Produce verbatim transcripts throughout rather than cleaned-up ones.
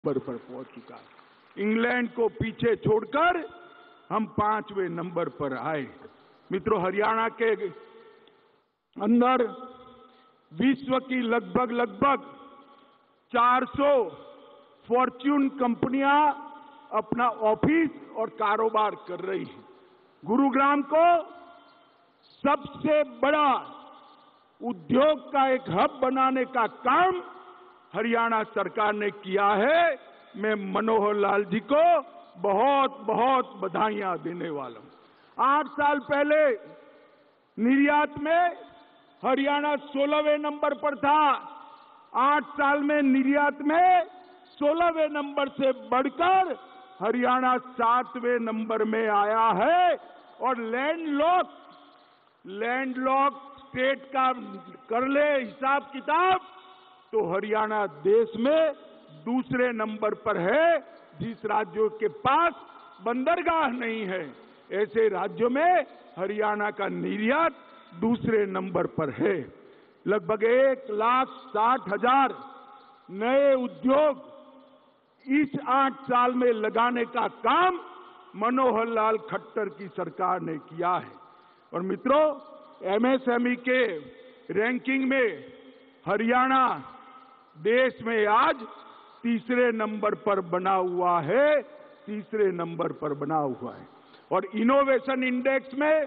Number पर पहुंच चुका है। इंग्लैंड को पीछे छोड़कर हम पांचवें नंबर पर आए। मित्रों, हरियाणा के अंदर विश्व की लगभग लगभग चार सौ फॉर्च्यून कंपनियां अपना ऑफिस और कारोबार कर रही हैं। गुरुग्राम को सबसे बड़ा उद्योग का एक हब बनाने का काम हरियाणा सरकार ने किया है। मैं मनोहर लाल जी को बहुत बहुत बधाइयां देने वाला हूं। आठ साल पहले निर्यात में हरियाणा सोलहवें नंबर पर था। आठ साल में निर्यात में सोलहवें नंबर से बढ़कर हरियाणा सातवें नंबर में आया है। और लैंडलॉक लैंडलॉक स्टेट का कर ले हिसाब किताब तो हरियाणा देश में दूसरे नंबर पर है। जिस राज्यों के पास बंदरगाह नहीं है, ऐसे राज्यों में हरियाणा का निर्यात दूसरे नंबर पर है। लगभग एक लाख साठ हजार नए उद्योग इस आठ साल में लगाने का काम मनोहर लाल खट्टर की सरकार ने किया है। और मित्रों, एमएसएमई के रैंकिंग में हरियाणा देश में आज तीसरे नंबर पर बना हुआ है। तीसरे नंबर पर बना हुआ है। और इनोवेशन इंडेक्स में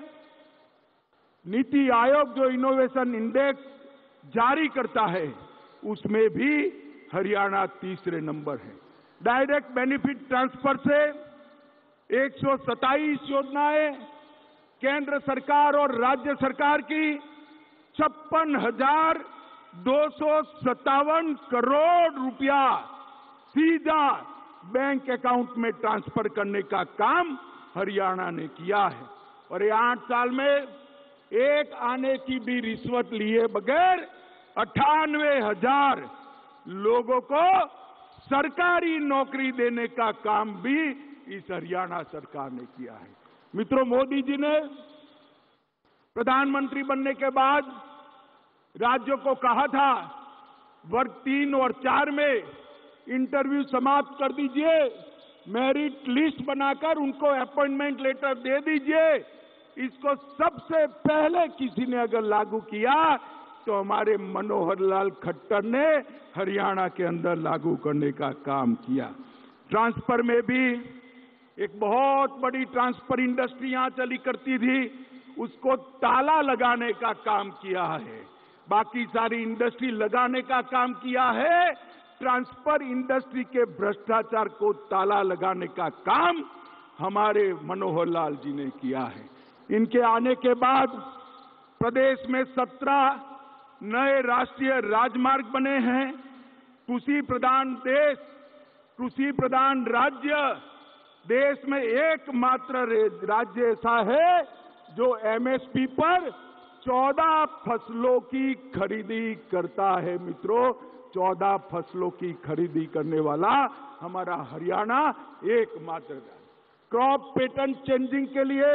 नीति आयोग जो इनोवेशन इंडेक्स जारी करता है, उसमें भी हरियाणा तीसरे नंबर है। डायरेक्ट बेनिफिट ट्रांसफर से एक सौ सत्ताईस योजनाएं केंद्र सरकार और राज्य सरकार की छप्पन हजार दो सौ सत्तावन करोड़ रुपया सीधा बैंक अकाउंट में ट्रांसफर करने का काम हरियाणा ने किया है। और ये आठ साल में एक आने की भी रिश्वत लिए बगैर अट्ठानवे हजार लोगों को सरकारी नौकरी देने का काम भी इस हरियाणा सरकार ने किया है। मित्रों, मोदी जी ने प्रधानमंत्री बनने के बाद राज्यों को कहा था, वर्ग तीन और चार में इंटरव्यू समाप्त कर दीजिए, मेरिट लिस्ट बनाकर उनको अपॉइंटमेंट लेटर दे दीजिए। इसको सबसे पहले किसी ने अगर लागू किया तो हमारे मनोहर लाल खट्टर ने हरियाणा के अंदर लागू करने का काम किया। ट्रांसफर में भी एक बहुत बड़ी ट्रांसफर इंडस्ट्री यहां चली करती थी, उसको ताला लगाने का काम किया है। बाकी सारी इंडस्ट्री लगाने का काम किया है। ट्रांसफर इंडस्ट्री के भ्रष्टाचार को ताला लगाने का काम हमारे मनोहर लाल जी ने किया है। इनके आने के बाद प्रदेश में सत्रह नए राष्ट्रीय राजमार्ग बने हैं। कृषि प्रधान देश, कृषि प्रधान राज्य, देश में एकमात्र राज्य ऐसा है जो एमएसपी पर चौदह फसलों की खरीदी करता है। मित्रों, चौदह फसलों की खरीदी करने वाला हमारा हरियाणा एकमात्र है। क्रॉप पैटर्न चेंजिंग के लिए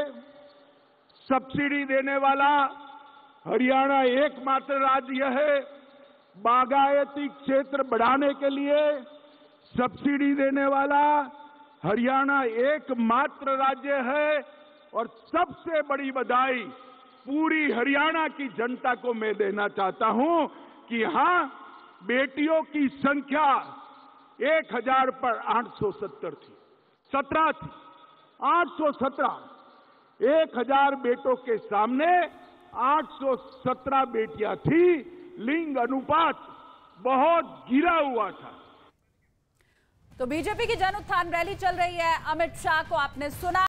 सब्सिडी देने वाला हरियाणा एकमात्र राज्य है। बागायती क्षेत्र बढ़ाने के लिए सब्सिडी देने वाला हरियाणा एकमात्र राज्य है। और सबसे बड़ी बधाई पूरी हरियाणा की जनता को मैं देना चाहता हूं कि हां, बेटियों की संख्या एक हजार पर आठ सौ सत्तर थी, सत्रह थी, आठ सौ सत्रह। एक हजार बेटों के सामने आठ सौ सत्रह बेटियां थी। लिंग अनुपात बहुत गिरा हुआ था। तो बीजेपी की जन उत्थान रैली चल रही है। अमित शाह को आपने सुना।